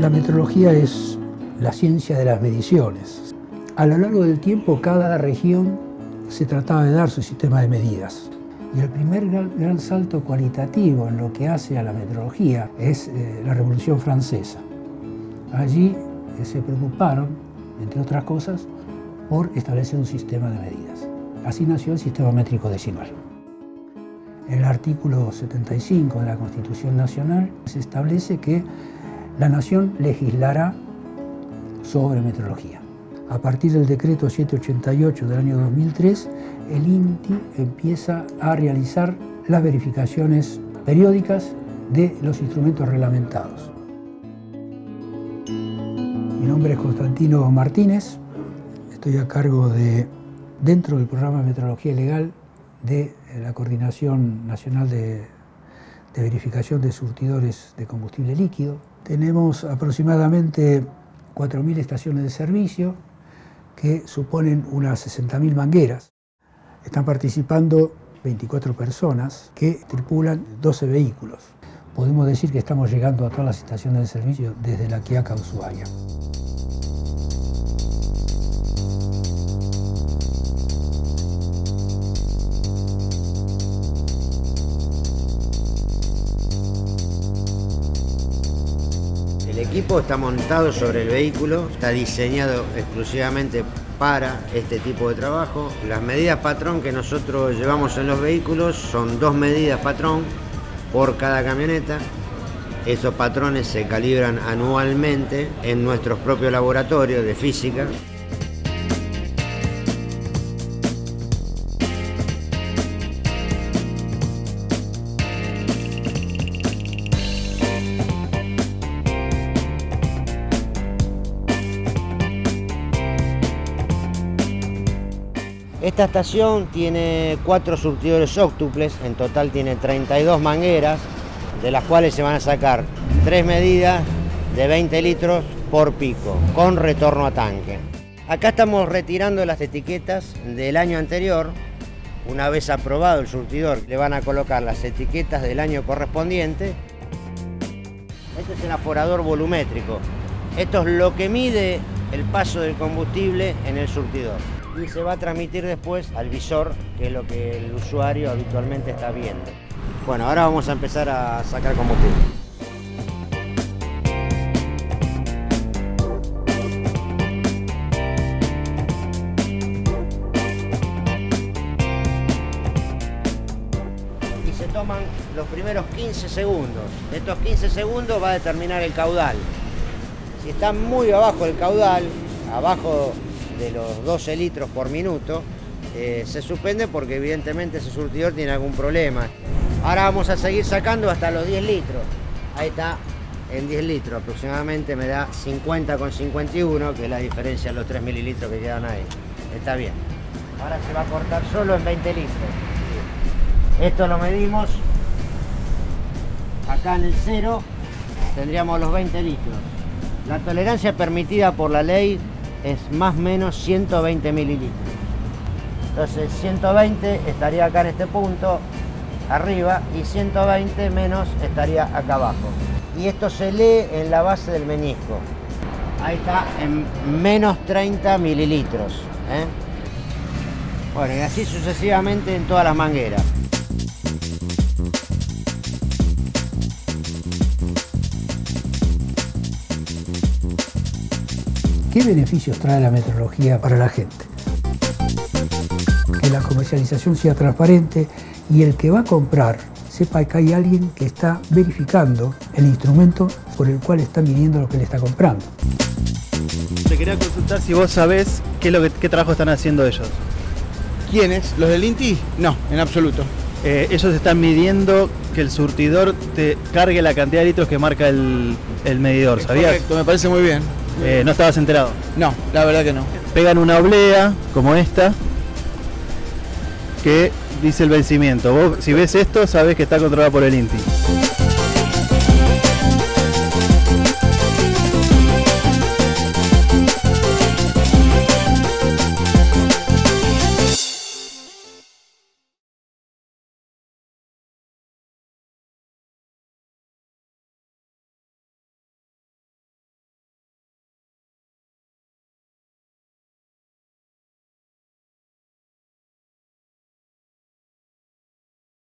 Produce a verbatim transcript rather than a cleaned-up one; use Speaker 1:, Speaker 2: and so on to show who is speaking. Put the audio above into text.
Speaker 1: La metrología es la ciencia de las mediciones. A lo largo del tiempo, cada región se trataba de dar su sistema de medidas. Y el primer gran, gran salto cualitativo en lo que hace a la metrología es eh, la Revolución Francesa. Allí eh, se preocuparon, entre otras cosas, por establecer un sistema de medidas. Así nació el sistema métrico decimal. En el artículo setenta y cinco de la Constitución Nacional se establece que la Nación legislará sobre metrología. A partir del decreto setecientos ochenta y ocho del año dos mil tres, el I N T I empieza a realizar las verificaciones periódicas de los instrumentos reglamentados. Mi nombre es Constantino Martínez, estoy a cargo de, dentro del programa de metrología legal de la Coordinación Nacional de, de Verificación de Surtidores de Combustible Líquido. Tenemos aproximadamente cuatro mil estaciones de servicio que suponen unas sesenta mil mangueras. Están participando veinticuatro personas que tripulan doce vehículos. Podemos decir que estamos llegando a todas las estaciones de servicio desde La Quiaca a Ushuaia.
Speaker 2: El equipo está montado sobre el vehículo, está diseñado exclusivamente para este tipo de trabajo. Las medidas patrón que nosotros llevamos en los vehículos son dos medidas patrón por cada camioneta. Esos patrones se calibran anualmente en nuestros propios laboratorios de física. Esta estación tiene cuatro surtidores óctuples, en total tiene treinta y dos mangueras, de las cuales se van a sacar tres medidas de veinte litros por pico, con retorno a tanque. Acá estamos retirando las etiquetas del año anterior. Una vez aprobado el surtidor, le van a colocar las etiquetas del año correspondiente. Este es el aforador volumétrico. Esto es lo que mide el paso del combustible en el surtidor. Y se va a transmitir después al visor, que es lo que el usuario habitualmente está viendo. Bueno, ahora vamos a empezar a sacar combustible. Y se toman los primeros quince segundos. Estos quince segundos va a determinar el caudal. Si está muy abajo el caudal, abajo de los doce litros por minuto, eh, se suspende porque evidentemente ese surtidor tiene algún problema. Ahora vamos a seguir sacando hasta los diez litros. Ahí está, en diez litros aproximadamente me da cincuenta con cincuenta y uno, que es la diferencia de los tres mililitros que quedan ahí. Está bien. Ahora se va a cortar solo en veinte litros. Esto lo medimos. Acá en el cero tendríamos los veinte litros. La tolerancia permitida por la ley es más o menos ciento veinte mililitros. Entonces ciento veinte estaría acá en este punto, arriba, y ciento veinte menos estaría acá abajo. Y esto se lee en la base del menisco. Ahí está, en menos treinta mililitros. ¿eh? Bueno, y así sucesivamente en todas las mangueras.
Speaker 1: ¿Qué beneficios trae la metrología para la gente? Que la comercialización sea transparente y el que va a comprar sepa que hay alguien que está verificando el instrumento por el cual está midiendo lo que le está comprando.
Speaker 3: Te quería consultar si vos sabés qué, es lo que, qué trabajo están haciendo ellos.
Speaker 4: ¿Quiénes? ¿Los del I N T I? No, en absoluto.
Speaker 3: Eh, ellos están midiendo que el surtidor te cargue la cantidad de litros que marca el, el medidor, ¿sabías?
Speaker 4: Correcto, me parece muy bien.
Speaker 3: Eh, ¿No estabas enterado?
Speaker 4: No, la verdad que no.
Speaker 3: Pegan una oblea como esta que dice el vencimiento. Vos, si ves esto, sabés que está controlada por el I N T I.